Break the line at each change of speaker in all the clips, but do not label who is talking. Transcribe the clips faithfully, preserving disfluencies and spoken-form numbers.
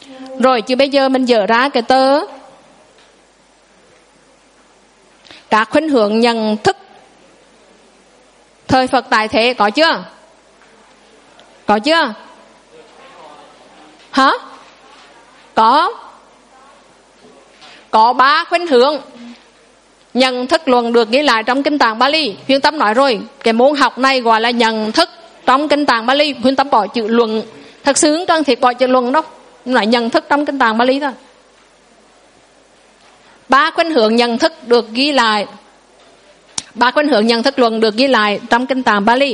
Rồi chứ bây giờ mình dở ra cái tờ các khuynh hướng nhận thức thời Phật tại thế, có chưa? Có chưa? Hả? Có. Có ba khuynh hướng nhận thức luận được ghi lại trong Kinh Tạng Bali. Khuyên Tâm nói rồi, cái môn học này gọi là nhận thức trong Kinh Tạng Bali. Khuyên Tâm bỏ chữ luận, thật sự không cần thiết bỏ chữ luận đâu, nói nhận thức trong Kinh Tạng Bali thôi. Ba khuynh hướng nhận thức được ghi lại, ba khuynh hướng nhận thức luận được ghi lại trong Kinh Tạng Bali.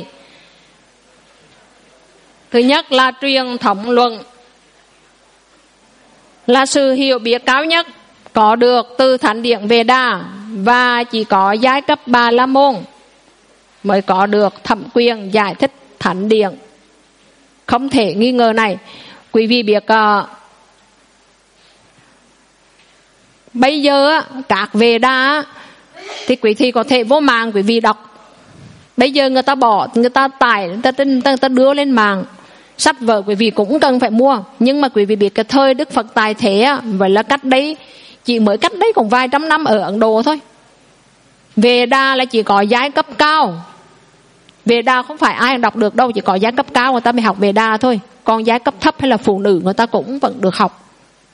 Thứ nhất là truyền thống luận, là sự hiểu biết cao nhất có được từ thánh điển Veda, và chỉ có giai cấp Bà La Môn mới có được thẩm quyền giải thích thánh điển, không thể nghi ngờ này. Quý vị biết uh, bây giờ các Veda thì quý vị có thể vô mạng quý vị đọc. Bây giờ người ta bỏ, người ta tải, người ta, người ta đưa lên mạng, sách vở quý vị cũng cần phải mua. Nhưng mà quý vị biết cái thời Đức Phật tại thế, vậy là cách đấy, chỉ mới cách đấy cũng vài trăm năm ở Ấn Độ thôi. Veda là chỉ có giai cấp cao. Veda không phải ai đọc được đâu, chỉ có giai cấp cao người ta mới học Veda thôi. Còn giai cấp thấp hay là phụ nữ người ta cũng vẫn được học.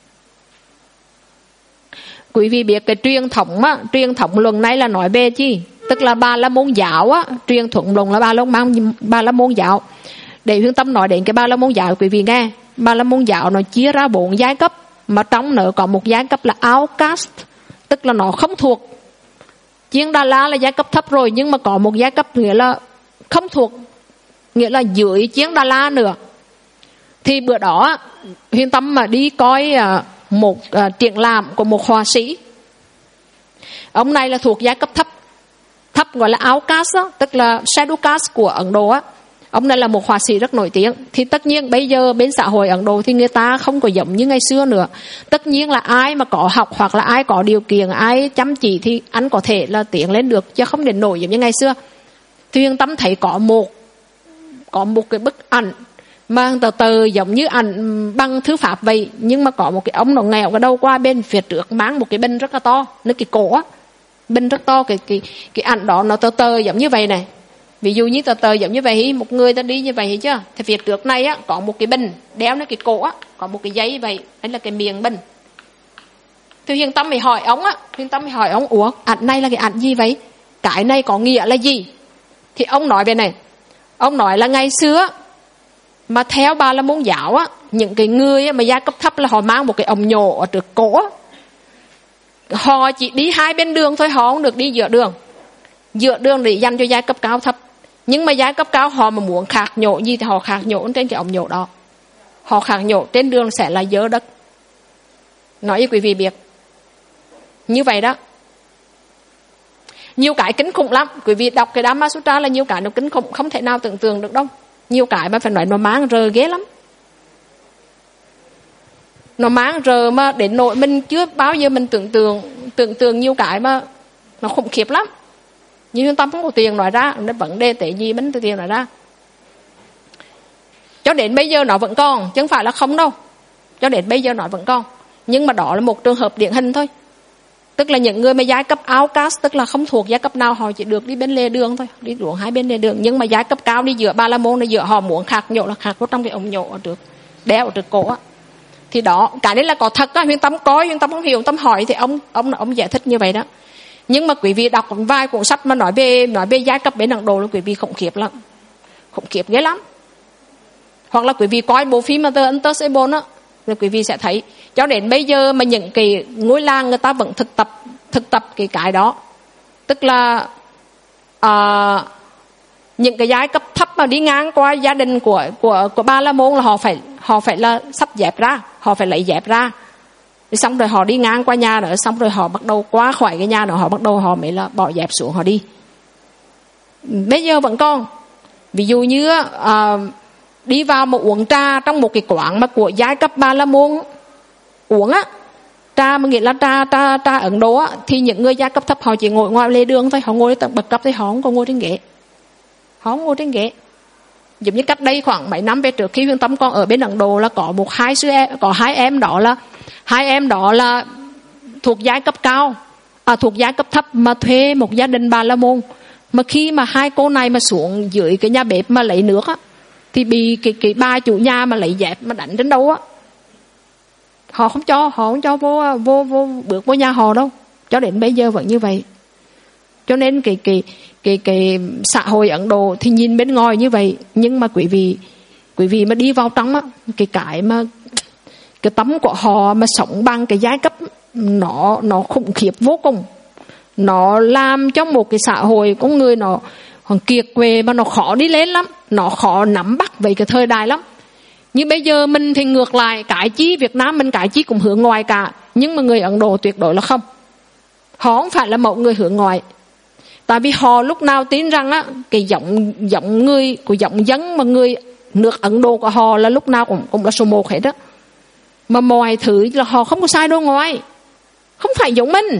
Quý vị biết cái truyền thống á, truyền thống luận này là nói về chi? Tức là Bà La Môn giáo á, truyền thống luận là Bà La Môn, Bà La Môn giáo. Để Hương Tâm nói đến cái Bà La Môn giáo quý vị nghe. Bà La Môn giáo nó chia ra bốn giai cấp, mà trong nó có một giai cấp là outcast, tức là nó không thuộc. Chiên Đà La là giai cấp thấp rồi, nhưng mà có một giai cấp nghĩa là không thuộc, nghĩa là dưới Chiên Đà La nữa. Thì bữa đó Hương Tâm mà đi coi một uh, triển lãm của một họa sĩ. Ông này là thuộc giai cấp thấp, thấp gọi là outcast đó, tức là shadow caste của Ấn Độ á. Ông này là một họa sĩ rất nổi tiếng. Thì tất nhiên bây giờ bên xã hội Ấn Độ thì người ta không có giống như ngày xưa nữa. Tất nhiên là ai mà có học hoặc là ai có điều kiện, ai chăm chỉ thì anh có thể là tiến lên được, chứ không đến nổi giống như ngày xưa. Thì Hương Tâm thấy có một có một cái bức ảnh mà tờ tờ giống như ảnh bằng thư pháp vậy, nhưng mà có một cái ông nó nghèo cái đầu qua bên phía trước mang một cái bình rất là to, nó cái cổ á, bình rất to. Cái cái cái ảnh đó nó tờ tờ giống như vậy này. Ví dụ như tờ tờ giống như vậy, một người ta đi như vậy chứ, thì phía trước này á có một cái bình đeo nó cái cổ á, có một cái giấy vậy, đấy là cái miệng bình. Thì Huyền Tâm mới hỏi ông á, Huyền Tâm mới hỏi ông, ủa ảnh này là cái ảnh gì vậy? Cái này có nghĩa là gì? Thì ông nói về này, ông nói là ngày xưa mà theo Bà La Môn giáo á, những cái người mà giai cấp thấp là họ mang một cái ống nhổ ở trước cổ á. Họ chỉ đi hai bên đường thôi, họ không được đi giữa đường. Giữa đường để dành cho giai cấp cao thấp. Nhưng mà giai cấp cao họ mà muốn khạc nhổ gì thì họ khạc nhổ trên cái ống nhổ đó. Họ khạc nhổ trên đường sẽ là dơ đất. Nói với quý vị biết. Như vậy đó. Nhiều cái kinh khủng lắm. Quý vị đọc cái Dhamma Sutra là nhiều cái nó kinh khủng, không thể nào tưởng tượng được đâu. Nhiều cái mà phải nói nó mang rờ ghê lắm. Nó mang rờ mà đến nỗi mình chưa bao giờ mình tưởng tượng tưởng tượng nhiều cái mà nó khủng khiếp lắm. Nhưng Tâm không có tiền nói ra, nó vấn đề tế gì mình tiền nói ra. Cho đến bây giờ nó vẫn còn, chứ không phải là không đâu. Cho đến bây giờ nó vẫn còn. Nhưng mà đó là một trường hợp điển hình thôi. Tức là những người mà giai cấp outcast, tức là không thuộc giai cấp nào, họ chỉ được đi bên lề đường thôi, đi xuống hai bên lề đường. Nhưng mà giai cấp cao đi giữa Ba La Môn, đi giữa họ muốn khạc nhổ là khạc vào trong cái ống nhổ ở trước, đeo ở trước cổ á. Thì đó, cái đấy là có thật á. Huyền Tâm coi, Huyền Tâm không hiểu, Tâm hỏi thì ông ông ông giải thích như vậy đó. Nhưng mà quý vị đọc vài cuốn sách mà nói về nói về giai cấp bên Ấn Độ là quý vị khủng khiếp lắm, khủng khiếp ghê lắm. Hoặc là quý vị coi bộ phim mà The Untouchable á, thì quý vị sẽ thấy cho đến bây giờ mà những cái ngôi làng người ta vẫn thực tập thực tập cái cái đó. Tức là uh, những cái giai cấp thấp mà đi ngang qua gia đình của của của Ba La Môn là họ phải họ phải là sắp dẹp ra, họ phải lấy dẹp ra. Xong rồi họ đi ngang qua nhà nữa, xong rồi họ bắt đầu qua khỏi cái nhà nữa, họ bắt đầu họ mới là bỏ dẹp xuống họ đi. Bây giờ vẫn còn. Ví dụ như uh, đi vào một uống trà trong một cái quán mà của giai cấp Ba La Môn uống á, trà mà nghĩa là trà trà trà Ấn Độ á, thì những người giai cấp thấp họ chỉ ngồi ngoài lề đường thôi, họ ngồi tận bậc cấp thôi, họ không có ngồi trên ghế, họ không ngồi trên ghế. Giống như cách đây khoảng mấy năm về trước khi Huyền Tâm còn ở bên Ấn Độ là có một hai sư em, có hai em đó là hai em đó là thuộc giai cấp cao, à, thuộc giai cấp thấp mà thuê một gia đình Bà La Môn. Mà khi mà hai cô này mà xuống dưới cái nhà bếp mà lấy nước á, thì bị cái cái bà chủ nhà mà lấy dép mà đánh trên đầu á. Họ không cho, họ không cho vô vô vô bước vô nhà họ đâu. Cho đến bây giờ vẫn như vậy. Cho nên cái cái cái cái xã hội Ấn Độ thì nhìn bên ngoài như vậy, nhưng mà quý vị quý vị mà đi vào trong á, cái cái mà cái tấm của họ mà sống bằng cái giai cấp nó nó khủng khiếp vô cùng. Nó làm cho một cái xã hội con người nó còn kiệt quệ mà nó khó đi lên lắm, nó khó nắm bắt về cái thời đại lắm. Như bây giờ mình thì ngược lại, cái chi Việt Nam mình cái chi cũng hướng ngoài cả, nhưng mà người Ấn Độ tuyệt đối là không. Họ không phải là một người hướng ngoại. Tại vì họ lúc nào tin rằng á, cái giọng giọng người của giọng dân mà người nước Ấn Độ của họ là lúc nào cũng cũng là số một hết đó. Mà mọi thứ là họ không có sai đâu ngoài, không phải giống mình.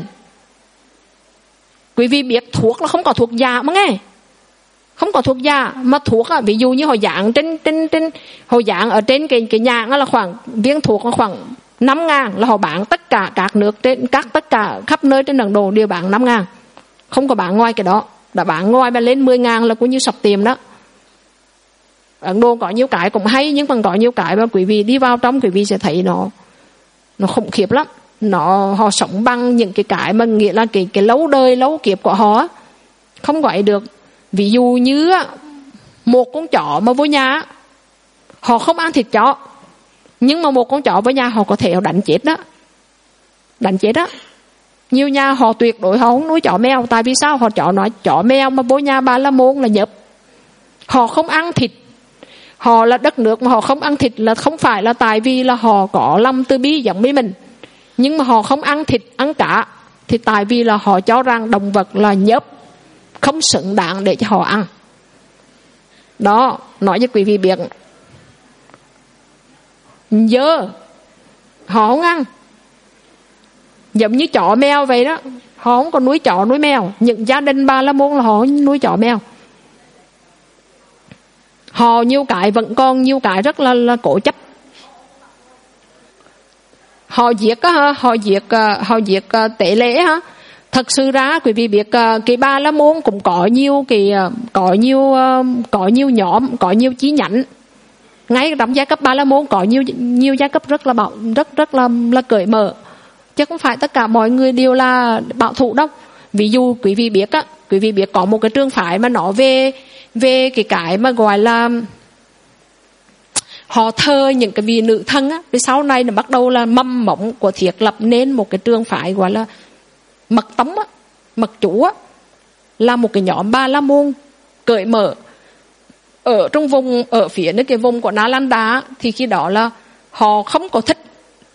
Quý vị biết thuốc là không có thuốc giả mà nghe, không có thuốc giả mà thuốc á, ví dụ như họ dạng trên trên trên họ dạng ở trên cái cái nhãn là khoảng viên thuốc là khoảng năm ngàn, là họ bán tất cả các nước trên các tất cả khắp nơi trên Ấn Độ đều bán năm ngàn, không có bán ngoài cái đó. Đã bán ngoài mà lên mười ngàn là cũng như sập tiệm đó. Ấn Độ có nhiều cái cũng hay, nhưng còn có nhiều cái mà quý vị đi vào trong quý vị sẽ thấy nó nó khủng khiếp lắm. Nó họ sống bằng những cái cái mà nghĩa là cái cái lâu đời lâu kiếp của họ không gọi được. Ví dụ như một con chó mà vô nhà họ không ăn thịt chó, nhưng mà một con chó với nhà họ có thể đánh chết đó, đánh chết đó. Nhiều nhà họ tuyệt đối họ không nuôi chó mèo. Tại vì sao? Họ chó nói chó mèo mà bố nhà Bà La Môn là nhấp. Họ không ăn thịt. Họ là đất nước mà họ không ăn thịt là không phải là tại vì là họ có lòng từ bi giống với mình, nhưng mà họ không ăn thịt, ăn cá thì tại vì là họ cho rằng động vật là nhớp, không xứng đáng để cho họ ăn. Đó, nói cho quý vị biết. Dơ họ không ăn. Giống như chó mèo vậy đó, họ không có nuôi chó nuôi mèo. Những gia đình Bà La Môn là họ nuôi chó mèo. Họ nhiều cái vẫn còn nhiều cái rất là, là cố chấp. Họ giết á, họ giết họ giết tế lễ ha. Thật sự ra quý vị biết cái Bà La Môn cũng có nhiều cái có nhiều có nhiều nhóm, có nhiều chi nhánh. Ngay trong giai cấp Bà La Môn có nhiều nhiều giai cấp rất là bảo rất rất là là cởi mở. Chứ không phải tất cả mọi người đều là bảo thủ đâu. Ví dụ quý vị biết á, quý vị biết có một cái trường phái mà nói về về cái cái mà gọi là họ thờ những cái vị nữ thân á, rồi sau này nó bắt đầu là mầm mống của thiết lập nên một cái trường phái gọi là Mật Tống á, Mật Chủ á, là một cái nhóm Bà La Môn cởi mở ở trong vùng ở phía nơi cái vùng của Nalanda. Thì khi đó là họ không có thích,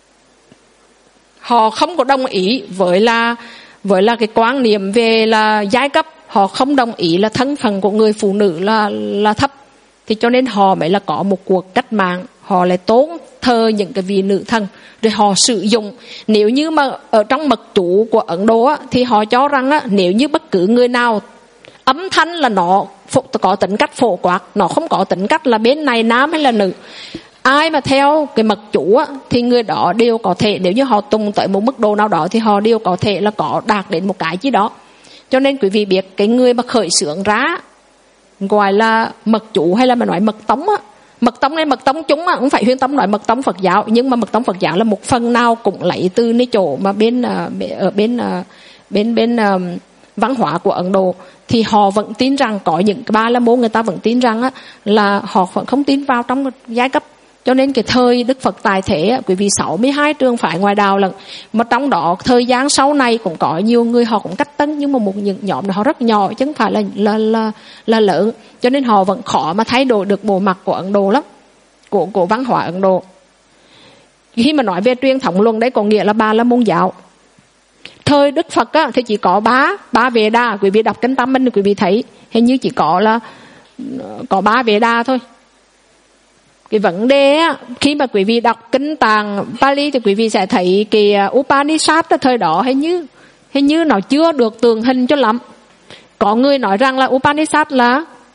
họ không có đồng ý với là với là cái quan niệm về là giai cấp. Họ không đồng ý là thân phận của người phụ nữ là là thấp. Thì cho nên họ mới là có một cuộc cách mạng. Họ lại tốn thờ những cái vị nữ thần. Rồi họ sử dụng, nếu như mà ở trong mật chủ của Ấn Độ á, thì họ cho rằng á, nếu như bất cứ người nào âm thanh là nó có tính cách phổ quát, nó không có tính cách là bên này nam hay là nữ, ai mà theo cái mật chủ á, thì người đó đều có thể, nếu như họ tung tới một mức độ nào đó thì họ đều có thể là có đạt đến một cái gì đó. Cho nên quý vị biết cái người mà khởi xướng ra gọi là mật chủ hay là mà nói mật tống á, mật tống này mật tống chúng á, không phải Huyên Tâm nói mật tống Phật giáo, nhưng mà mật tống Phật giáo là một phần nào cũng lấy từ nơi chỗ mà bên ở bên bên bên văn hóa của Ấn Độ. Thì họ vẫn tin rằng có những cái Bà La Môn, người ta vẫn tin rằng á, là họ vẫn không tin vào trong giai cấp. Cho nên cái thời Đức Phật tại thế, quý vị sáu mươi hai trường phái ngoại đạo lần, mà trong đó thời gian sau này cũng có nhiều người họ cũng cách tân, nhưng mà một những nhóm họ rất nhỏ chứ không phải là là là là lớn. Cho nên họ vẫn khó mà thay đổi được bộ mặt của Ấn Độ lắm, của của văn hóa Ấn Độ. Khi mà nói về truyền thống luân đấy có nghĩa là Bà La Môn giáo. Thời Đức Phật á, thì chỉ có ba ba Vệ Đà. Quý vị đọc kinh Tam Minh quý vị thấy hình như chỉ có là có ba Vệ Đà thôi. Cái vấn đề á, khi mà quý vị đọc kinh Tạng Pali thì quý vị sẽ thấy cái Upanishad thời đó hình như hình như nó chưa được tường hình cho lắm. Có người nói rằng là Upanishad là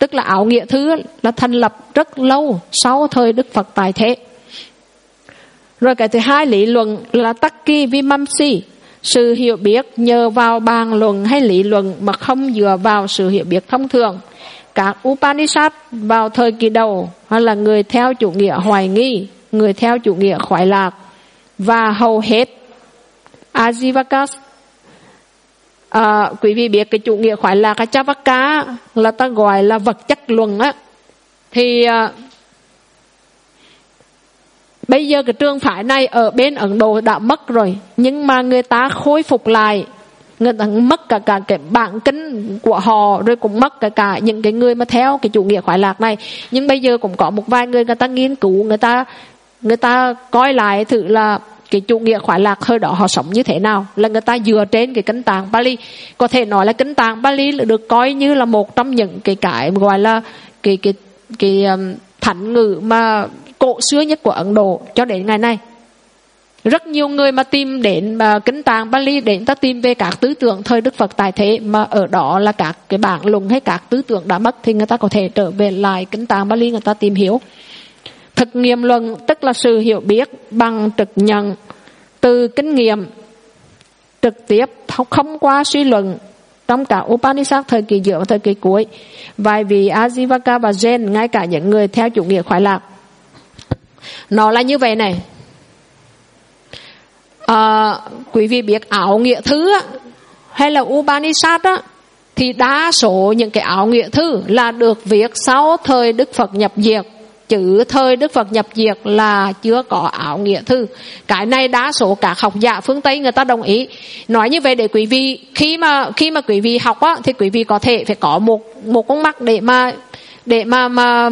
tức là áo nghĩa thư là thành lập rất lâu sau thời Đức Phật tại thế. Rồi cái thứ hai lý luận là Takki Vimamsi, sự hiểu biết nhờ vào bàn luận hay lý luận mà không dựa vào sự hiểu biết thông thường. Các Upanishad vào thời kỳ đầu hay là người theo chủ nghĩa hoài nghi, người theo chủ nghĩa khoái lạc, và hầu hết Ajivaka. À, quý vị biết cái chủ nghĩa khoái lạc cái Chavaka là ta gọi là vật chất luận á, thì à, bây giờ cái trường phái này ở bên Ấn Độ đã mất rồi, nhưng mà người ta khôi phục lại, người ta mất cả cả cái bản kinh của họ, rồi cũng mất cả cả những cái người mà theo cái chủ nghĩa khoái lạc này. Nhưng bây giờ cũng có một vài người người ta nghiên cứu, người ta người ta coi lại thử là cái chủ nghĩa khoái lạc thời đó họ sống như thế nào, là người ta dựa trên cái kinh tạng Pali. Có thể nói là kinh tạng Pali được coi như là một trong những cái cái gọi là cái cái cái um, thánh ngữ mà cổ xưa nhất của Ấn Độ cho đến ngày nay. Rất nhiều người mà tìm đến mà kinh tạng Pali để ta tìm về các tư tưởng thời Đức Phật tại thế, mà ở đó là các cái bản luận hay các tư tưởng đã mất, thì người ta có thể trở về lại kinh tạng Pali người ta tìm hiểu. Thực nghiệm luận tức là sự hiểu biết bằng trực nhận từ kinh nghiệm trực tiếp, không qua suy luận. Trong cả Upanishad thời kỳ giữa và thời kỳ cuối, vài vị Ajivaka và Jain, ngay cả những người theo chủ nghĩa khoái lạc, nó là như vậy này. À, quý vị biết áo nghĩa thư á, hay là Upanishad á, thì đa số những cái áo nghĩa thư là được viết sau thời Đức Phật nhập diệt, chứ thời Đức Phật nhập diệt là chưa có áo nghĩa thư. Cái này đa số các học giả phương Tây người ta đồng ý. Nói như vậy để quý vị khi mà khi mà quý vị học á, thì quý vị có thể phải có một một con mắt để mà để mà mà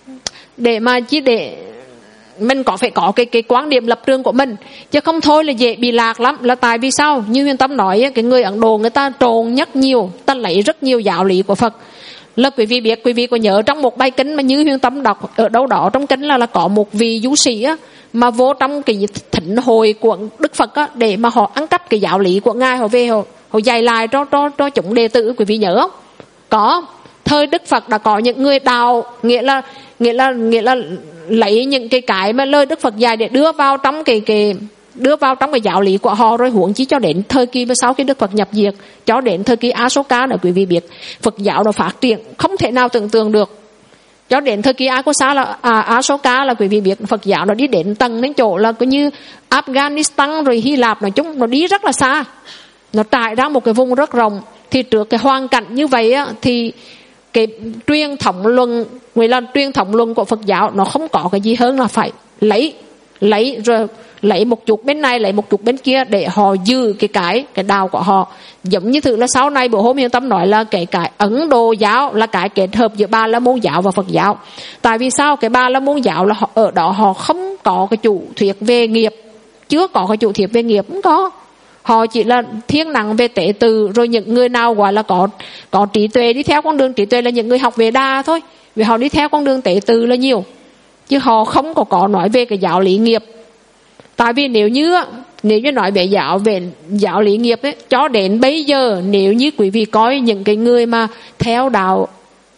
để mà chỉ để mình có phải có cái cái quan điểm lập trường của mình, chứ không thôi là dễ bị lạc lắm. Là tại vì sao? Như Huyền Tâm nói, cái người Ấn Độ người ta trộn nhất nhiều, ta lấy rất nhiều giáo lý của Phật. Là quý vị biết, quý vị có nhớ trong một bài kinh mà Như Huyền Tâm đọc ở đâu đó trong kinh là là có một vị du sĩ á, mà vô trong cái thỉnh hội của Đức Phật á, để mà họ ăn cắp cái giáo lý của ngài, họ về họ họ dạy lại cho cho cho chúng đệ tử. Quý vị nhớ không? Có. Thời Đức Phật đã có những người đào, nghĩa là nghĩa là nghĩa là lấy những cái cái mà lời Đức Phật dạy để đưa vào trong cái cái đưa vào trong cái giáo lý của họ. Rồi huống chi cho đến thời kỳ mà sau khi Đức Phật nhập diệt, cho đến thời kỳ Asoka nữa, quý vị biết Phật giáo nó phát triển không thể nào tưởng tượng được. Cho đến thời kỳ Asoka là à, Asoka là quý vị biết Phật giáo nó đi đến tầng đến chỗ là cứ như Afghanistan rồi Hy Lạp, nói chung nó đi rất là xa, nó trải ra một cái vùng rất rộng. Thì trước cái hoàn cảnh như vậy á, thì cái truyền thống luận, người là truyền thống luận của Phật giáo nó không có cái gì hơn là phải lấy lấy rồi lấy một chút bên này, lấy một chút bên kia để họ giữ cái cái cái đạo của họ. Giống như thử là sau này bữa hôm Huyền Tâm nói là cái cái Ấn Độ giáo là cái kết hợp giữa Ba La Môn giáo và Phật giáo. Tại vì sao? Cái Ba La Môn giáo là họ, ở đó họ không có cái chủ thuyết về nghiệp, chưa có cái chủ thuyết về nghiệp, không có. Họ chỉ là thiên nặng về tế từ, rồi những người nào gọi là có có trí tuệ, đi theo con đường trí tuệ là những người học về đa thôi, vì họ đi theo con đường tế từ là nhiều, chứ họ không có có nói về cái giáo lý nghiệp. Tại vì nếu như nếu như nói về giáo về giáo lý nghiệp ấy, cho đến bây giờ nếu như quý vị coi những cái người mà theo đạo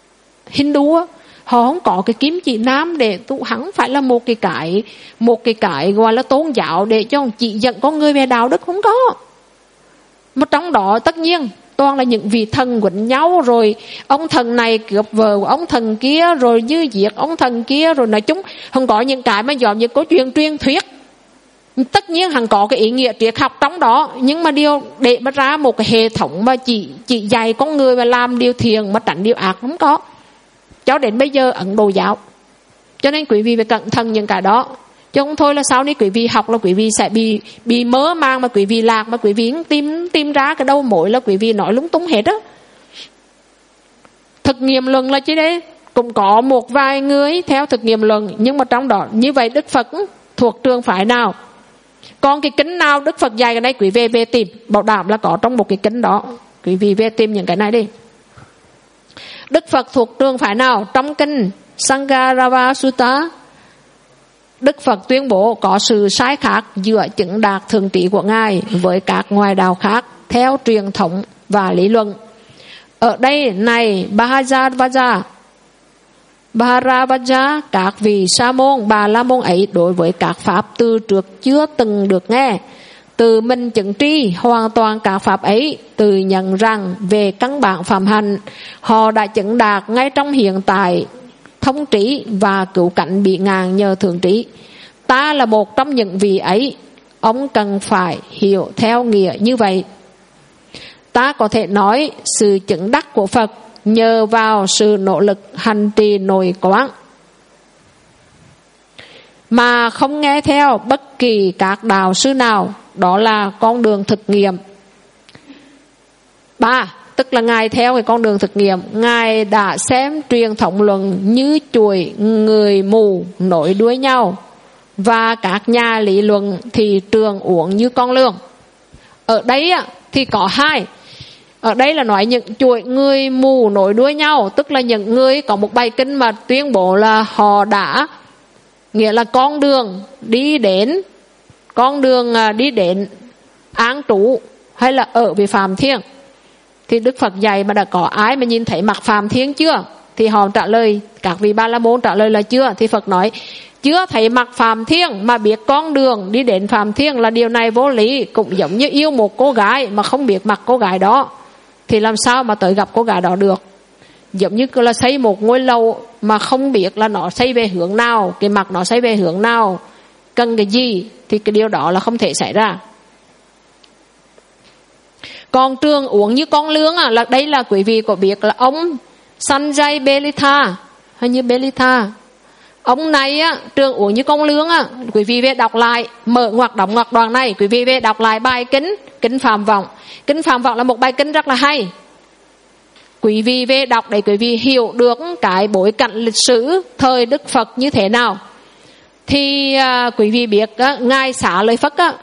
Hindu á, họ không có cái kim chỉ nam để tụ hắn phải là một cái cái một cái cái gọi là tôn giáo để cho chỉ dẫn con người về đạo đức, không có. Mà trong đó tất nhiên toàn là những vị thần quýnh nhau, rồi ông thần này cướp vợ của ông thần kia, rồi như diệt ông thần kia, rồi nói chung không có những cái mà dòm những câu chuyện truyền thuyết. Tất nhiên hẳn có cái ý nghĩa triết học trong đó, nhưng mà điều để bắt ra một cái hệ thống mà chỉ chỉ dạy con người mà làm điều thiện mà tránh điều ác không có. Cho đến bây giờ Ấn Độ giáo. Cho nên quý vị phải cẩn thận những cái đó, chứ không thôi là sau này quý vị học là quý vị sẽ bị bị mơ màng, mà quý vị lạc, mà quý vị tìm tìm ra cái đâu mối là quý vị nói lung tung hết á. Thực nghiệm luận là chứ đấy, cũng có một vài người theo thực nghiệm luận, nhưng mà trong đó như vậy Đức Phật thuộc trường phái nào? Còn cái kinh nào Đức Phật dạy cái này quý vị về tìm, bảo đảm là có trong một cái kinh đó. Quý vị về tìm những cái này đi. Đức Phật thuộc trường phái nào? Trong kinh Sangarava Sutta, Đức Phật tuyên bố có sự sai khác giữa chứng đạt thường trí của Ngài với các ngoại đạo khác theo truyền thống và lý luận. Ở đây này Bhajavaja Bharavaja, các vị sa môn, bà la môn ấy đối với các pháp từ trước chưa từng được nghe, từ mình chứng tri hoàn toàn các pháp ấy, từ nhận rằng về căn bản phạm hạnh họ đã chứng đạt ngay trong hiện tại, thông trí và cứu cánh bị ngàn nhờ thượng trí. Ta là một trong những vị ấy, ông cần phải hiểu theo nghĩa như vậy. Ta có thể nói sự chứng đắc của Phật nhờ vào sự nỗ lực hành trì nội quán, mà không nghe theo bất kỳ các đạo sư nào. Đó là con đường thực nghiệm. Ba, tức là Ngài theo cái con đường thực nghiệm. Ngài đã xem truyền thống luận như chuỗi người mù nối đuôi nhau, và các nhà lý luận thì trường uống như con lương. Ở đây thì có hai. Ở đây là nói những chuỗi người mù nối đuôi nhau, tức là những người có một bài kinh mà tuyên bố là họ đã, nghĩa là con đường đi đến con đường đi đến án trú hay là ở với Phạm Thiên. Thì Đức Phật dạy mà đã có ai mà nhìn thấy mặt Phạm Thiên chưa? Thì họ trả lời, các vị Ba La Môn trả lời là chưa. Thì Phật nói chưa thấy mặt Phạm Thiên mà biết con đường đi đến Phạm Thiên là điều này vô lý. Cũng giống như yêu một cô gái mà không biết mặt cô gái đó thì làm sao mà tới gặp cô gái đó được. Giống như là xây một ngôi lầu mà không biết là nó xây về hướng nào, cái mặt nó xây về hướng nào, cần cái gì, thì cái điều đó là không thể xảy ra. Còn trường uống như con lương à, là đây là quý vị có biết là ông Sanjay Belitha hay như Belitha, ông này á, trường uống như con lương á, quý vị về đọc lại, mở ngoặc đóng ngoặc đoạn này, quý vị về đọc lại bài kinh kinh Phạm Vọng. Kinh Phạm Vọng là một bài kinh rất là hay. Quý vị về đọc để quý vị hiểu được cái bối cảnh lịch sử thời Đức Phật như thế nào. Thì à, quý vị biết á, Ngài Xá Lợi Phất á,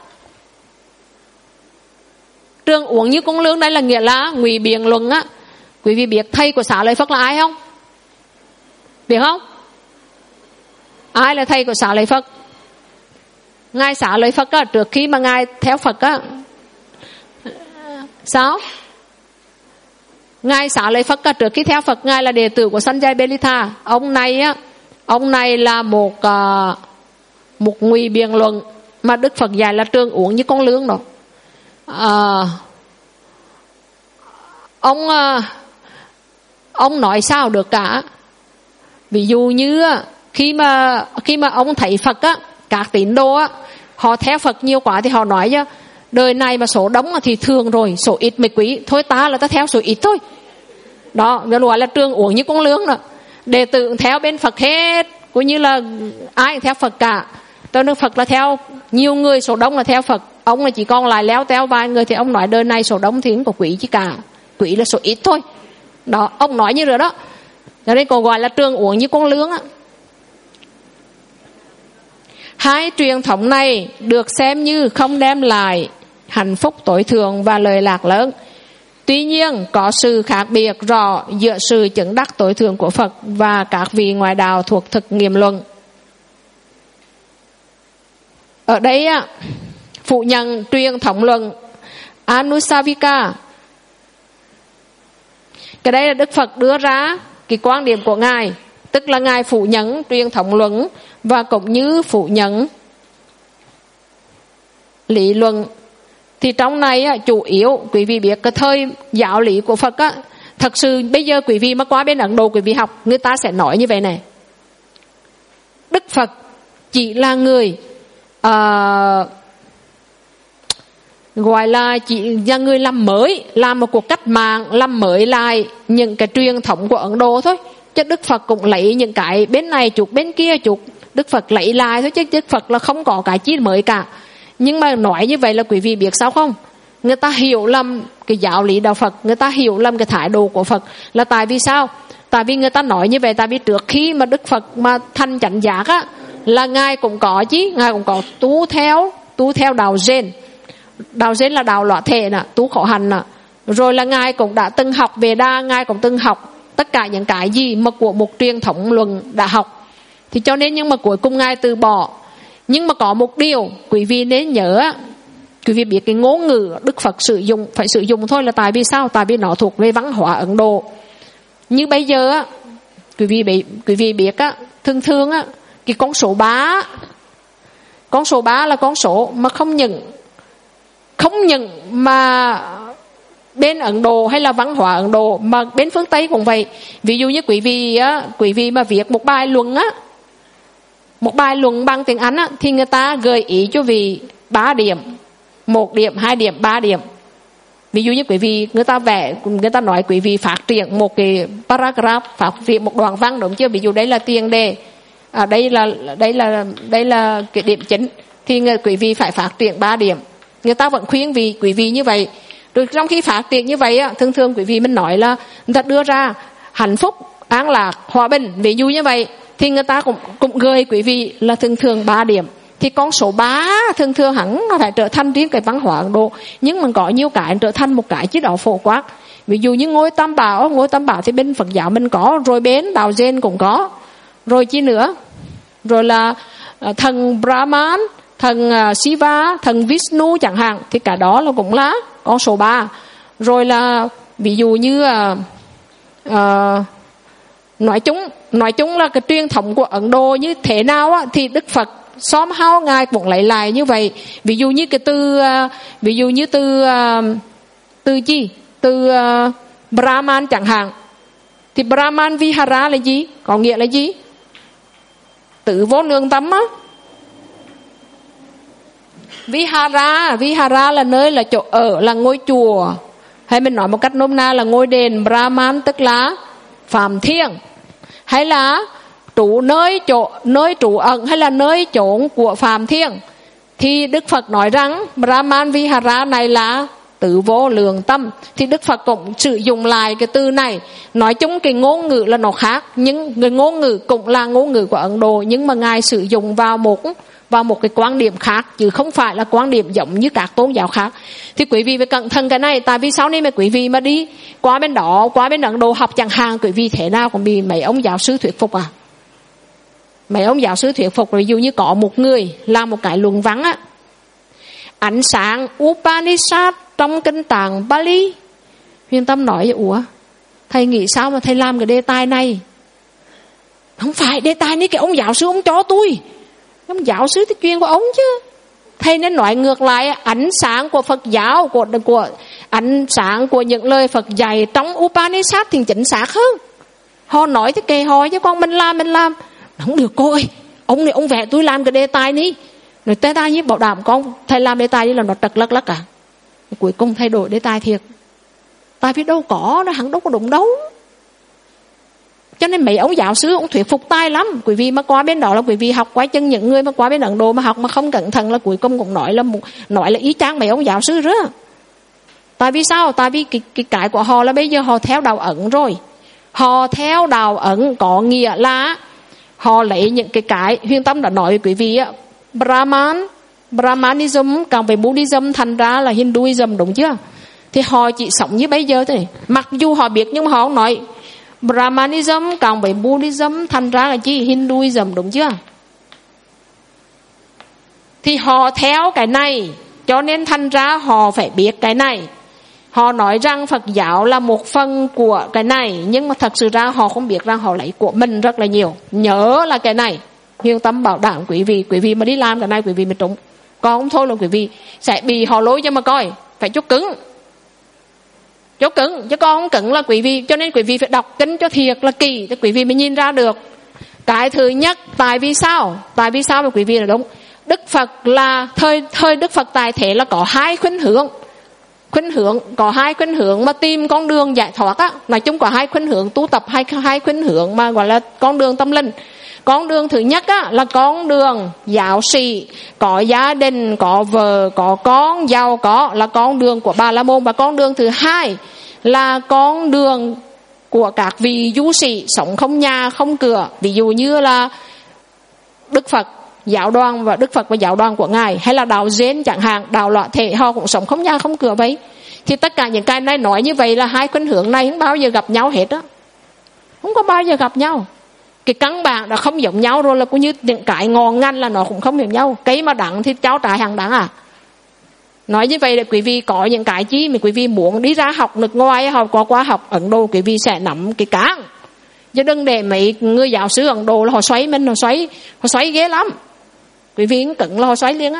trường uống như con lương đây là nghĩa là ngụy biện luận á. Quý vị biết thầy của Xá Lợi Phất là ai không? Biết không? Ai là thầy của Xá Lợi Phất? Ngài Xá Lợi Phất á, trước khi mà Ngài theo Phật á, sao? Ngài Xá Lợi Phất á, trước khi theo Phật, Ngài là đệ tử của Sanjay Belitha. Ông này á, ông này là một uh, một ngụy biện luận mà Đức Phật dạy là trường uống như con lương đó. Uh, ông uh, ông nói sao được cả. Ví dụ như khi mà khi mà ông thấy Phật á, các tín đồ á, họ theo Phật nhiều quá thì họ nói chứ đời này mà số đông thì thường rồi, số ít mới quý, thôi ta là ta theo số ít thôi. Đó, nó gọi là trường uống như con lương đó. Đệ tử theo bên Phật hết, cũng như là ai cũng theo Phật cả. Cho nên Phật là theo nhiều người, số đông là theo Phật. Ông là chỉ còn lại léo teo vài người thì ông nói đời này số đông thì không có quý chứ cả, quý là số ít thôi. Đó, ông nói như rồi đó. Cho nên còn gọi là trường uống như con lương á. Hai truyền thống này được xem như không đem lại hạnh phúc tối thượng và lợi lạc lớn. Tuy nhiên có sự khác biệt rõ giữa sự chứng đắc tối thượng của Phật và các vị ngoại đạo thuộc thực nghiệm luận. Ở đây á, phủ nhận truyền thống luận Anusavika. Cái đây là Đức Phật đưa ra cái quan điểm của Ngài, tức là Ngài phủ nhận truyền thống luận và cũng như phủ nhận lý luận. Thì trong này á, chủ yếu quý vị biết cái thời giáo lý của Phật á, thật sự bây giờ quý vị mà qua bên Ấn Độ quý vị học, người ta sẽ nói như vậy này: Đức Phật chỉ là người uh, gọi là chỉ là người làm mới, làm một cuộc cách mạng, làm mới lại những cái truyền thống của Ấn Độ thôi. Chứ Đức Phật cũng lấy những cái bên này chút bên kia chút, Đức Phật lấy lại thôi, chứ Đức Phật là không có cái chi mới cả. Nhưng mà nói như vậy là quý vị biết sao không? Người ta hiểu lầm cái giáo lý đạo Phật, người ta hiểu lầm cái thái độ của Phật. Là tại vì sao? Tại vì người ta nói như vậy, tại vì trước khi mà Đức Phật mà thành chánh giác á, là Ngài cũng có chứ, Ngài cũng có tu theo, tu theo đạo Zen. Đạo Zen là đạo lõa thể nè, tu khổ hành nè. Rồi là Ngài cũng đã từng học về đa, Ngài cũng từng học tất cả những cái gì mà của một truyền thống luận đã học. Thì cho nên nhưng mà cuối cùng Ngài từ bỏ. Nhưng mà có một điều quý vị nên nhớ, quý vị biết cái ngôn ngữ Đức Phật sử dụng phải sử dụng thôi là tại vì sao? Tại vì nó thuộc về văn hóa Ấn Độ. Như bây giờ Quý vị bị quý vị biết á, thường thường á, cái con số ba, con số ba là con số mà không những không những mà bên Ấn Độ hay là văn hóa Ấn Độ mà bên phương Tây cũng vậy. Ví dụ như quý vị á, quý vị mà viết một bài luận á, một bài luận bằng tiếng Anh á, thì người ta gợi ý cho vị ba điểm, một điểm, hai điểm, ba điểm. Ví dụ như quý vị người ta vẽ, người ta nói quý vị phát triển một cái paragraph, phát triển một đoạn văn, đúng chưa? Ví dụ đây là tiền đề, à, đây là đây là đây là cái điểm chính, thì người quý vị phải phát triển ba điểm. Người ta vẫn khuyên vì quý vị như vậy. Rồi trong khi phát triển như vậy á, thường thường quý vị mình nói là người ta đưa ra hạnh phúc, an lạc, hòa bình, ví dụ như vậy, thì người ta cũng cũng gợi quý vị là thường thường ba điểm. Thì con số ba thường thường hẳn nó phải trở thành riêng cái văn hóa Ấn Độ, nhưng mà có nhiều cái trở thành một cái chứ đó phổ quát. Ví dụ như ngôi Tam Bảo, ngôi Tam Bảo thì bên Phật giáo mình có, rồi bên Đạo Gen cũng có, rồi chi nữa, rồi là thần Brahman, thần Shiva, thần Vishnu chẳng hạn, thì cả đó là cũng là con số ba. Rồi là ví dụ như uh, uh, nói chung nói chung là cái truyền thống của Ấn Độ như thế nào á, thì Đức Phật somehow ngài cũng lấy lại như vậy. Ví dụ như cái từ uh, ví dụ như từ uh, từ chi từ uh, Brahman chẳng hạn, thì Brahman Vihara là gì, có nghĩa là gì? Tự vô nương tâm á. Vihara, Vihara là nơi, là chỗ ở, là ngôi chùa, hay mình nói một cách nôm na là ngôi đền. Brahman tức là Phạm Thiên, hay là trụ nơi chỗ nơi trụ ẩn, hay là nơi chốn của Phạm Thiên. Thì Đức Phật nói rằng Brahman Vihara này là tự vô lượng tâm. Thì Đức Phật cũng sử dụng lại cái từ này. Nói chung cái ngôn ngữ là nó khác, nhưng cái ngôn ngữ cũng là ngôn ngữ của Ấn Độ, nhưng mà ngài sử dụng vào một vào một cái quan điểm khác, chứ không phải là quan điểm giống như các tôn giáo khác. Thì quý vị phải cẩn thận cái này. Tại vì sau này mà quý vị mà đi qua bên đó, qua bên Ấn Độ học chẳng hạn, quý vị thế nào cũng bị mấy ông giáo sư thuyết phục à. Mấy ông giáo sư thuyết phục. Ví dụ như có một người làm một cái luận văn á, ánh sáng Upanishad trong kinh tạng Bali. Huyền Tâm nói: ủa, thầy nghĩ sao mà thầy làm cái đề tài này? Không phải đề tài này cái ông giáo sư ông cho tôi, ông giáo sư thì chuyên của ông chứ. Thầy nên nói ngược lại, ánh sáng của Phật giáo, của, của ánh sáng của những lời Phật dạy trong Upanishad thì chính xác hơn. Họ nói thì kệ họ, chứ con mình làm mình làm không được. Cô ơi, ông này ông vẽ tôi làm cái đề tài ní, rồi đề tài như bảo đảm con thầy làm đề tài như là nó trật lắc lắc cả. Cuối cùng thay đổi đề tài thiệt. Tại vì đâu có, nó hẳn đâu có đúng đâu. Cho nên mấy ông giáo sư ông thuyết phục tài lắm. Quý vị mà qua bên đó là quý vị học quái chân. Những người mà qua bên Ấn Độ mà học mà không cẩn thận là cuối cùng cũng nói là nói là ý chang mấy ông giáo sư đó. Tại vì sao? Tại vì cái, cái cái của họ là bây giờ họ theo đạo Ấn rồi. Họ theo đạo Ấn có nghĩa là họ lấy những cái cái Huyền Tâm đã nói với quý vị á, Brahman, Brahmanism cộng với Buddhism thành ra là Hinduism, đúng chưa? Thì họ chỉ sống như bây giờ thôi. Mặc dù họ biết nhưng mà họ không nói. Brahmanism cộng với Buddhism thành ra là chi? Hinduism, đúng chưa? Thì họ theo cái này, cho nên thành ra họ phải biết cái này. Họ nói rằng Phật giáo là một phần của cái này, nhưng mà thật sự ra họ không biết rằng họ lấy của mình rất là nhiều. Nhớ là cái này, Huyền Tâm bảo đảm quý vị, quý vị mà đi làm cái này quý vị mới trúng. Còn không thôi là quý vị sẽ bị họ lối cho mà coi. Phải chốt cứng, chốt cứng, chứ con không cứng là quý vị. Cho nên quý vị phải đọc kinh cho thiệt là kỳ, thì quý vị mới nhìn ra được. Cái thứ nhất, tại vì sao? Tại vì sao mà quý vị là đúng? Đức Phật là thời thời Đức Phật tại thế là có hai khuynh hướng. Khuynh hướng có hai khuynh hướng mà tìm con đường giải thoát á. Nói chung có hai khuynh hướng tu tập, hai hai khuynh hướng mà gọi là con đường tâm linh. Con đường thứ nhất á là con đường giáo sĩ, có gia đình, có vợ, có con, giàu có, là con đường của Bà La Môn. Và con đường thứ hai là con đường của các vị du sĩ sống không nhà không cửa. Ví dụ như là Đức Phật, giáo đoàn và Đức Phật và giáo đoàn của ngài, hay là đạo Zen chẳng hạn, đạo loạn thể, họ cũng sống không nhà không cửa vậy. Thì tất cả những cái này nói như vậy là hai khuynh hướng này không bao giờ gặp nhau hết á, không có bao giờ gặp nhau. Cái căn bản đã không giống nhau rồi, là cũng như những cái ngon ngăn là nó cũng không giống nhau. Cây mà đắng thì cháu trái hàng đắng à. Nói như vậy là quý vị có những cái chi mà quý vị muốn đi ra học nước ngoài, học qua qua học Ấn Độ, quý vị sẽ nắm cái cán. chứ đừng để mấy người giáo sư Ấn Độ là họ xoáy mình, họ xoáy họ xoáy ghê lắm. Quý vị cứng là họ xoáy liền á.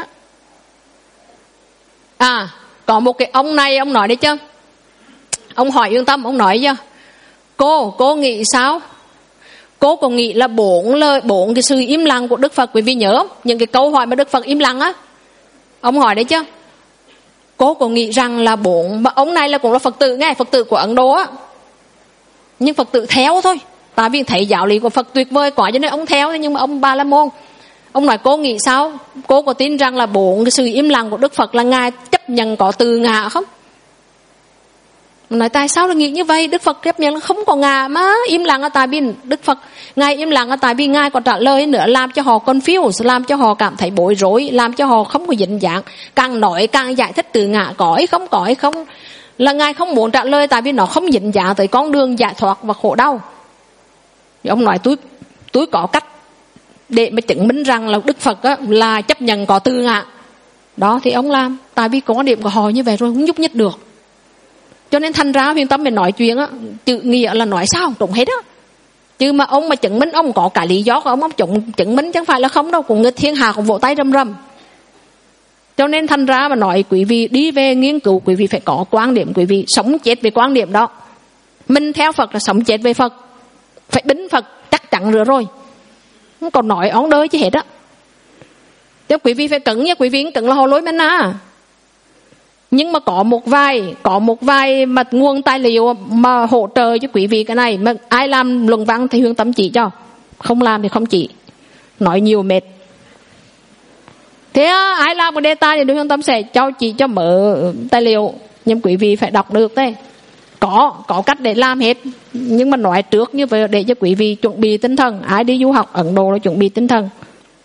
À, có một cái ông này ông nói đấy chứ, ông hỏi Uyên Tâm, ông nói chứ, cô cô nghĩ sao? Cô có nghĩ là bốn lời bốn cái sự im lặng của Đức Phật, quý vị nhớ không? Những cái câu hỏi mà Đức Phật im lặng á, ông hỏi đấy chứ. Cô có nghĩ rằng là bốn, mà ông này là cũng là Phật tử nghe, Phật tử của Ấn Độ á, nhưng Phật tử theo thôi, tại vì thấy giáo lý của Phật tuyệt vời quá cho nên ông theo. Nhưng mà ông Ba La Môn, ông nói cô nghĩ sao? Cô có tin rằng là bốn cái sự im lặng của Đức Phật là Ngài chấp nhận có từ ngã không? Nói tại sao là nghĩ như vậy? Đức Phật chấp nhận là không có ngã mà. Im lặng là tại vì Đức Phật Ngài im lặng là tại vì Ngài còn trả lời nữa, làm cho họ confused, làm cho họ cảm thấy bối rối, làm cho họ không có dính dáng. Càng nói càng giải thích từ ngã có hay không, có hay không, là Ngài không muốn trả lời tại vì nó không dính dáng tới con đường giải thoát và khổ đau. Thì ông nói tôi tôi có cách để mà chứng minh rằng là Đức Phật á, là chấp nhận có từ ngã. Đó thì ông làm, tại vì quan điểm của họ như vậy rồi không nhúc nhích được. Cho nên thành ra Huyền Tâm mình nói chuyện á, chữ nghĩa là nói sao trùng hết á. Chứ mà ông mà chứng minh, ông có cả lý do của ông, ông chứng, chứng minh chẳng phải là không đâu, cũng người thiên hạ cũng vỗ tay rầm rầm. Cho nên thành ra mà nói quý vị đi về nghiên cứu, quý vị phải có quan điểm, quý vị sống chết về quan điểm đó. Mình theo Phật là sống chết về Phật, phải bính Phật chắc chắn rồi rồi, không còn nói ón đới chứ hết á. Chứ quý vị phải cứng nha, quý vị cứng là hồ lối mình à. Nhưng mà có một vài có một vài mặt nguồn tài liệu mà hỗ trợ cho quý vị cái này. Mà ai làm luận văn thì Huyền Tâm chỉ cho, không làm thì không chỉ, nói nhiều mệt. Thế ai làm cái đề tài thì Huyền Tâm sẽ cho chỉ cho mở tài liệu, nhưng quý vị phải đọc được đấy. Có có cách để làm hết, nhưng mà nói trước như vậy để cho quý vị chuẩn bị tinh thần. Ai đi du học Ấn Độ là chuẩn bị tinh thần.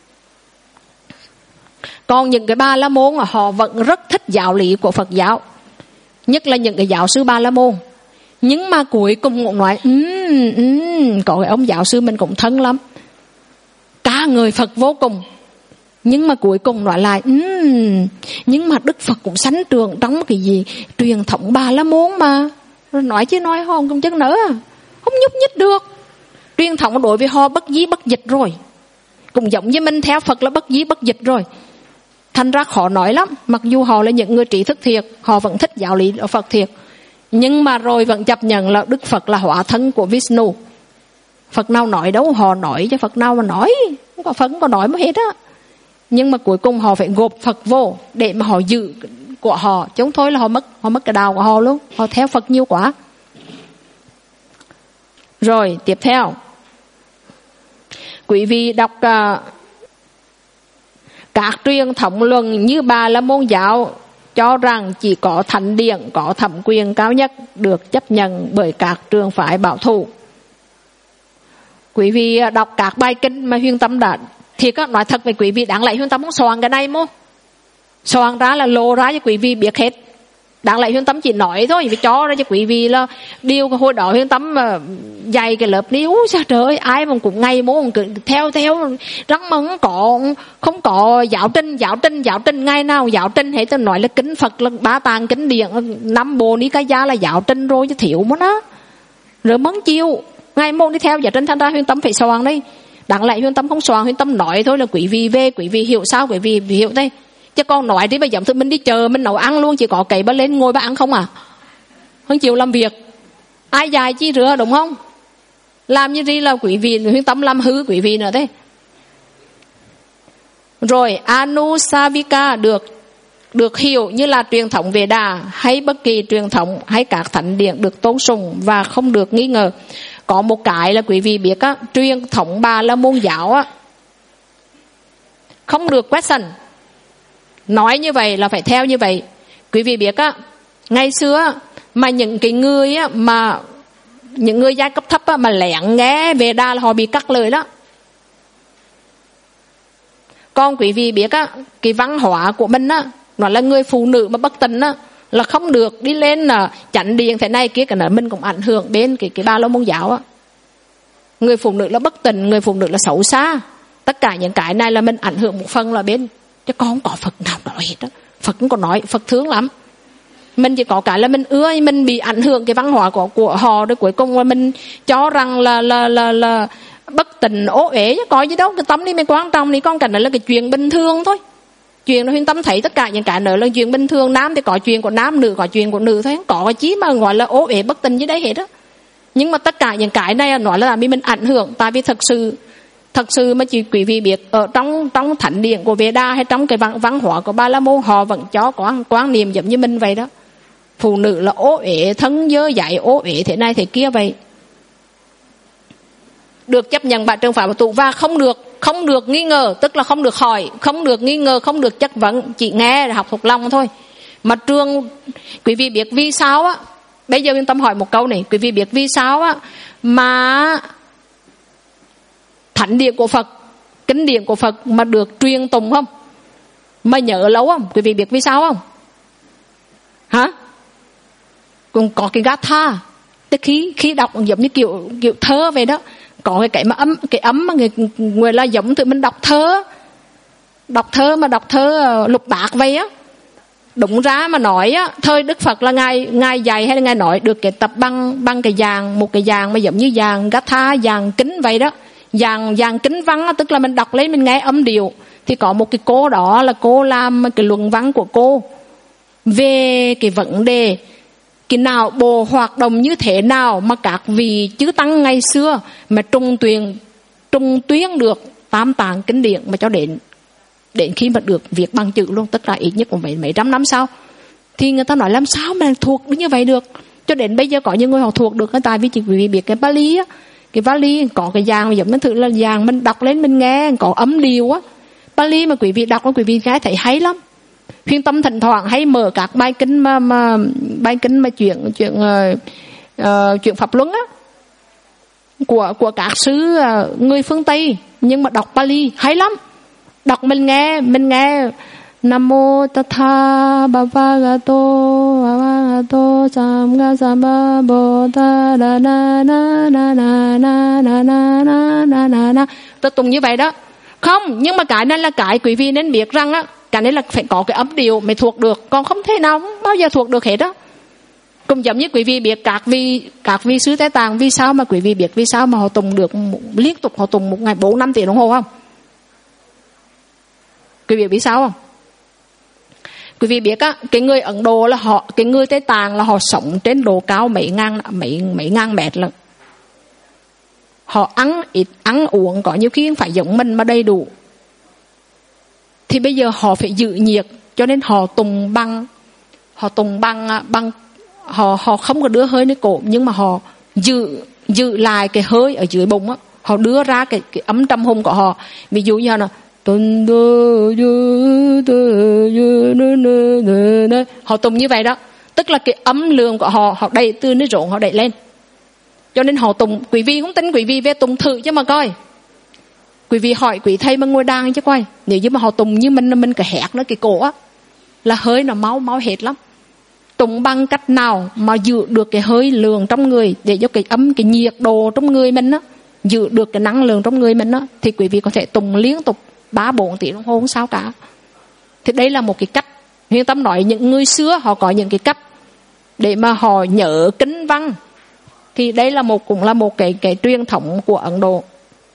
Còn những cái Ba La Môn họ vẫn rất thích giáo lý của Phật giáo, nhất là những cái giáo sư Ba La Môn. Nhưng mà cuối cùng cũng nói um, um, có cái ông giáo sư mình cũng thân lắm, ca người Phật vô cùng. Nhưng mà cuối cùng nói lại um, nhưng mà Đức Phật cũng sánh trường trong cái gì truyền thống Ba La Môn mà. Rồi nói chứ nói hồn không chất nữa, không nhúc nhích được. Truyền thống đối với họ bất dí bất dịch rồi, cũng giống như mình theo Phật là bất dí bất dịch rồi. Thành ra khó nói lắm. Mặc dù họ là những người trí thức thiệt, họ vẫn thích giáo lý của Phật thiệt, nhưng mà rồi vẫn chấp nhận là Đức Phật là hóa thân của Vishnu. Phật nào nói đâu, họ nói chứ Phật nào mà nói, không có Phật không có nói mà hết á. Nhưng mà cuối cùng họ phải gộp Phật vô để mà họ giữ của họ, chứ không thôi là họ mất họ mất cái đạo của họ luôn. Họ theo Phật nhiều quá. Rồi tiếp theo, quý vị đọc uh, các truyền thống luận như Bà La Môn giáo cho rằng chỉ có thánh điển có thẩm quyền cao nhất được chấp nhận bởi các trường phái bảo thủ. Quý vị đọc các bài kinh mà Huyền Tâm đã, thì các nói thật với quý vị, đáng lẽ Huyền Tâm không soạn cái này mô, soạn ra là lô ra cho quý vị biết hết. Đáng lẽ Huyền Tâm chỉ nói thôi, vì cho ra cho quý vị là điều hồi đó Huyền Tâm mà dạy cái lớp này, úi sao trời ơi, ai mà cũng ngày mô cứ theo theo rắn mà không có không có giáo trình giáo trình giáo trình ngày nào giáo trình hết. Tôi nói là kính Phật là ba tàng kính điện năm bộ ni ca gia là giáo trình rồi chứ thiếu mất đó. Rồi mấn chiêu ngày mô đi theo giáo trình, thành ra Huyền Tâm phải soạn đây. Đáng lẽ Huyền Tâm không soạn, Huyền Tâm nói thôi là quý vị về quý vị hiểu sao quý vị hiểu đây. Chứ con nói đi bây giờ mình đi chờ mình nấu ăn luôn, chỉ có cậy bà lên ngồi bà ăn không à, không chịu làm việc. Ai dài chi rửa đúng không? Làm như gì là quý vị Huyền Tâm làm hư quý vị nữa thế. Rồi Anusavika được được hiểu như là truyền thống Veda hay bất kỳ truyền thống hay các thánh điển được tôn sùng và không được nghi ngờ. Có một cái là quý vị biết á, truyền thống Bà La Môn giáo á không được question. Nói như vậy là phải theo như vậy. Quý vị biết á, ngày xưa mà những cái người á, mà những người giai cấp thấp á, mà lén nghe Veda là họ bị cắt lời đó. Còn quý vị biết á, cái văn hóa của mình á, nó là người phụ nữ mà bất tình á, là không được đi lên là chánh điện thế này kia, cái này mình cũng ảnh hưởng đến cái cái Ba La Môn giáo á. Người phụ nữ là bất tình, người phụ nữ là xấu xa. Tất cả những cái này là mình ảnh hưởng một phần là bên, chứ con không có Phật nào nói hết đó. Phật cũng có nói, Phật thương lắm. Mình chỉ có cái là mình ưa, mình bị ảnh hưởng cái văn hóa của của họ, rồi cuối cùng là mình cho rằng là là là là bất tình ố uế chứ có gì đâu. Cái tâm đi mới quan trọng, đi con cảnh đó là cái chuyện bình thường thôi. Chuyện đó Huyền Tâm thấy tất cả những cái nữa là chuyện bình thường. Nam thì có chuyện của nam, nữ có chuyện của nữ thôi, không có cái chí mà gọi là ố uế bất tình dưới đấy hết á. Nhưng mà tất cả những cái này nói là vì mình ảnh hưởng. Tại vì thật sự thật sự mà chị quý vị biết, ở trong trong thánh điển của Veda hay trong cái văn, văn hóa của Ba La Môn, họ vẫn cho quan, quan niệm giống như mình vậy đó. Phụ nữ là ố uế, thân dơ dạy, ố uế thế này thế kia vậy. Được chấp nhận bà trường pháp và tụ, và không được không được nghi ngờ, tức là không được hỏi, không được nghi ngờ, không được chất vấn, chỉ nghe là học thuộc lòng thôi. Mà trường quý vị biết vì sao á, bây giờ Yên Tâm hỏi một câu này, quý vị biết vì sao á mà thánh điển của Phật, kinh điển của Phật mà được truyền tụng không, mà nhớ lâu không? Quý vị biết vì sao không? Hả? Cũng có cái gatha, tức khi khi đọc giống như kiểu kiểu thơ vậy đó, có cái cái mà ấm, cái ấm mà người người là giống tự mình đọc thơ, đọc thơ mà đọc thơ lục bát vậy á. Đúng ra mà nói á, thời Đức Phật là ngài ngài dạy hay là ngài nói được cái tập bằng bằng cái dạng, một cái dạng mà giống như dạng gatha, dạng kính vậy đó, dạng dạng kính văn á, tức là mình đọc lên mình nghe âm điệu. Thì có một cái cô đó là cô làm cái luận văn của cô về cái vấn đề cái não bộ hoạt động như thế nào mà các vị chư tăng ngày xưa mà trung tuyển trung tuyển được tam tạng kinh điển mà cho đến đến khi mà được viết bằng chữ luôn, tức là ít nhất cũng mấy mấy trăm năm sau. Thì người ta nói làm sao mà thuộc như vậy được, cho đến bây giờ có những người họ thuộc được. Tại vì chỉ quý vị biết cái Pali á, cái Pali có cái dạng giống như thử là dạng mình đọc lên mình nghe có âm điệu á. Pali mà quý vị đọc quý vị nghe thấy hay lắm. Huyền Tâm thỉnh thoảng hay mở các bài kinh mà, mà bài kinh mà chuyện chuyện uh, uh, chuyện pháp luân á của của các sư uh, người phương Tây, nhưng mà đọc Pali hay lắm. Đọc mình nghe mình nghe Namo Tatha Bhagavato Bhagavato Samgasamba Bồ-Tát na na na na na na na na na na na, tôi tụng như vậy đó. Không, nhưng mà cái này là cái quý vị nên biết rằng á, cái này là phải có cái âm điệu mới thuộc được, còn không thể nào không bao giờ thuộc được hết đó. Cũng giống như quý vị biết các vị các vị sứ Tế Tạng, vì sao mà quý vị biết vì sao mà họ tụng được liên tục, họ tụng một ngày bốn năm tiếng đồng hồ không? Quý vị biết sao không? Quý vị biết á, cái người Ấn Độ là họ, cái người Tế Tạng là họ sống trên độ cao mấy ngàn mấy mấy ngàn mét lận. Họ ăn ít, ăn uống có nhiều khi không phải giống mình mà đầy đủ. Thì bây giờ họ phải giữ nhiệt, cho nên họ tùng bằng họ tùng bằng bằng họ họ không có đưa hơi nơi cổ, nhưng mà họ giữ giữ lại cái hơi ở dưới bụng á, họ đưa ra cái cái ấm tâm hồn của họ. Ví dụ như là họ tùng như vậy đó, tức là cái âm lượng của họ họ đẩy từ nơi rộn họ đẩy lên. Cho nên họ tùng, quý vị không tin quý vị về tùng thử chứ mà coi. Quý vị hỏi quý thầy mà ngồi đàn chứ coi, nếu như mà họ tùng như mình mình cái hét nó cái cổ á là hơi nó máu máu hết lắm. Tùng bằng cách nào mà giữ được cái hơi lượng trong người, để cho cái ấm, cái nhiệt độ trong người mình á, giữ được cái năng lượng trong người mình á, thì quý vị có thể tùng liên tục ba bốn tiếng đồng hồ không sao cả. Thì đây là một cái cách. Huyền Tâm nói những người xưa họ có những cái cách để mà họ nhớ kinh văn. Thì đây là một cũng là một cái cái truyền thống của Ấn Độ.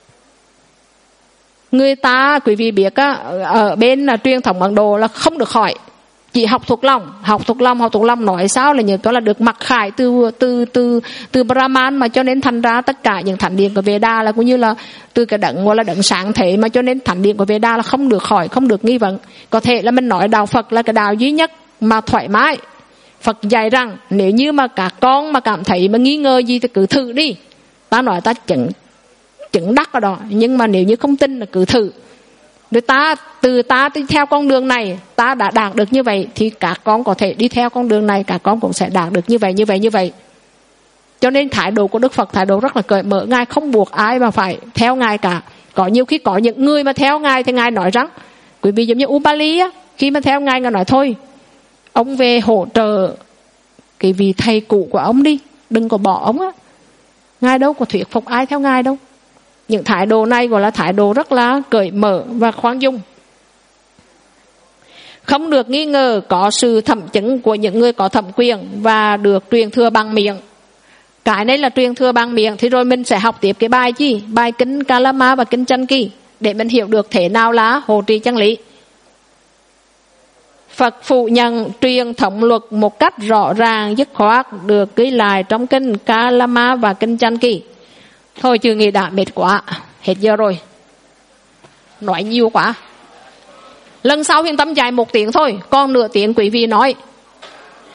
Người ta quý vị biết á, ở bên là truyền thống Ấn Độ là không được hỏi, chỉ học thuộc lòng, học thuộc lòng, học thuộc lòng. Nói sao là những đó là được mặc khải từ từ từ từ Brahman, mà cho nên thành ra tất cả những thánh điển của Veda là cũng như là từ cái đấng gọi là đấng sáng thế, mà cho nên thánh điển của Veda là không được hỏi, không được nghi vấn. Có thể là mình nói đạo Phật là cái đạo duy nhất mà thoải mái. Phật dạy rằng nếu như mà các con mà cảm thấy mà nghi ngờ gì thì cứ thử đi. Ta nói ta chứng chứng đắc ở đó, nhưng mà nếu như không tin là cứ thử. Rồi ta từ ta đi theo con đường này, ta đã đạt được như vậy thì các con có thể đi theo con đường này, các con cũng sẽ đạt được như vậy như vậy như vậy. Cho nên thái độ của Đức Phật thái độ rất là cởi mở, ngài không buộc ai mà phải theo ngài cả. Có nhiều khi có những người mà theo ngài thì ngài nói rằng, quý vị giống như Upali á, khi mà theo ngài ngài nói thôi, ông về hỗ trợ cái vị thầy cũ của ông đi, đừng có bỏ ông á. Ngài đâu có thuyết phục ai theo ngài đâu. Những thái độ này gọi là thái độ rất là cởi mở và khoan dung. không được nghi ngờ, có sự thẩm chứng của những người có thẩm quyền và được truyền thừa bằng miệng. Cái này là truyền thừa bằng miệng. Thì rồi mình sẽ học tiếp cái bài gì? Bài kinh Kalama và kinh Chân Kỳ, để mình hiểu được thế nào là hộ trì chân lý. Phật phủ nhận truyền thống luật một cách rõ ràng dứt khoát, được ghi lại trong kinh Kalama và kinh Chân Kỳ. Thôi chứ nghĩ đã mệt quá, hết giờ rồi, nói nhiều quá. Lần sau Huyền Tâm dạy một tiếng thôi, còn nửa tiếng quý vị nói.